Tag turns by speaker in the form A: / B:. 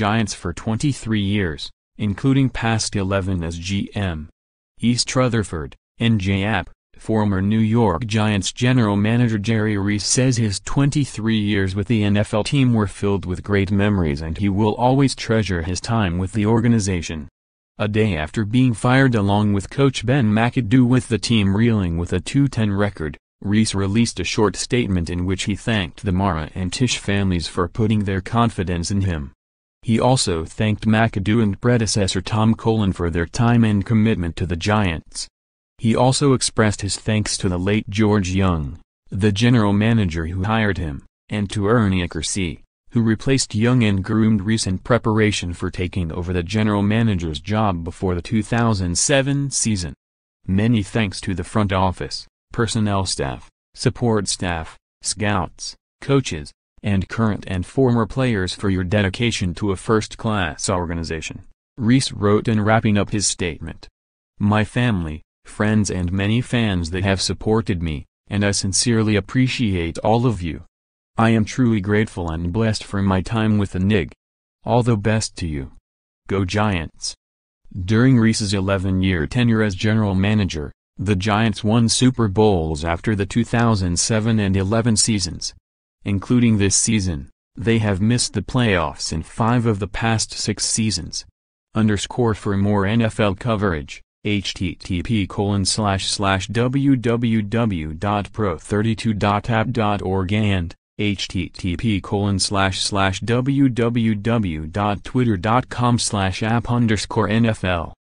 A: Giants for 23 years, including past 11 as GM. East Rutherford, NJ. Former New York Giants general manager Jerry Reese says his 23 years with the NFL team were filled with great memories and he will always treasure his time with the organization. A day after being fired along with coach Ben McAdoo with the team reeling with a 2-10 record, Reese released a short statement in which he thanked the Mara and Tisch families for putting their confidence in him. He also thanked McAdoo and predecessor Tom Coughlin for their time and commitment to the Giants. He also expressed his thanks to the late George Young, the general manager who hired him, and to Ernie Accorsi, who replaced Young and groomed Reese in preparation for taking over the general manager's job before the 2007 season. Many thanks to the front office, personnel staff, support staff, scouts, coaches, and current and former players for your dedication to a first-class organization, Reese wrote in wrapping up his statement. My family, friends and many fans that have supported me, and I sincerely appreciate all of you. I am truly grateful and blessed for my time with the NIG. All the best to you. Go Giants! During Reese's 11-year tenure as general manager, the Giants won Super Bowls after the 2007 and 11 seasons. Including this season, they have missed the playoffs in 5 of the past 6 seasons. For more NFL coverage, http://www.pro32.app.org and http://www.twitter.com/app_NFL